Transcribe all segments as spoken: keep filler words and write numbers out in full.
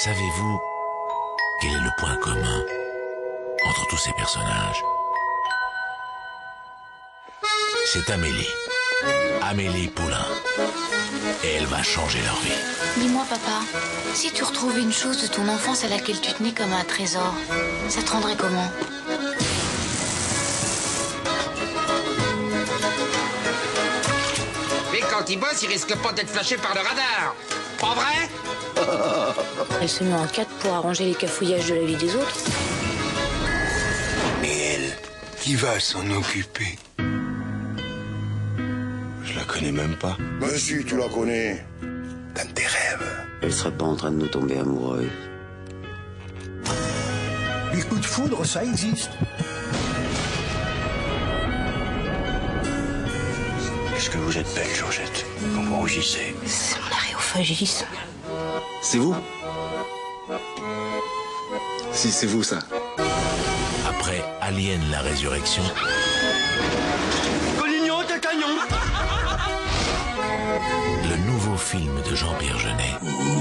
Savez-vous quel est le point commun entre tous ces personnages? C'est Amélie. Amélie Poulain. Et elle va changer leur vie. Dis-moi, papa, si tu retrouvais une chose de ton enfance à laquelle tu tenais comme un trésor, ça te rendrait comment? Mais quand il bosse, il risque pas d'être flashé par le radar. Pas vrai? Elle se met en quatre pour arranger les cafouillages de la vie des autres. Mais elle, qui va s'en occuper? Je la connais même pas. Mais si, tu la connais. Dans tes rêves. Elle serait pas en train de nous tomber amoureux. Les coups de foudre, ça existe. Qu'est-ce que vous êtes belle, Georgette. Quand vous rougissez. C'est mon aréophagisme. C'est vous? Si, c'est vous, ça. Après Alien la résurrection, Collignon, t'es cagnon. le nouveau film de Jean-Pierre Jeunet.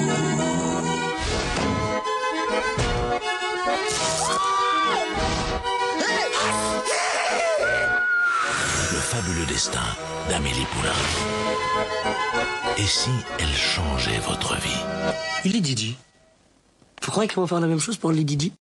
Le fabuleux destin d'Amélie Poulain. Et si elle changeait votre vie? Il est Didi. Vous croyez qu'ils vont faire la même chose pour les Didi?